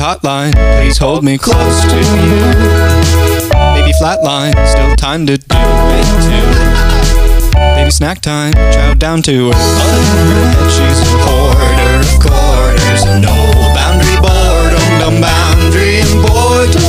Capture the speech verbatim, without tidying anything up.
hotline, please hold me close to you. Baby flatline, still time to do it too. Baby snack time, chow down to her bread. She's a hoarder of quarters, and no boundary boredom, no boundary important.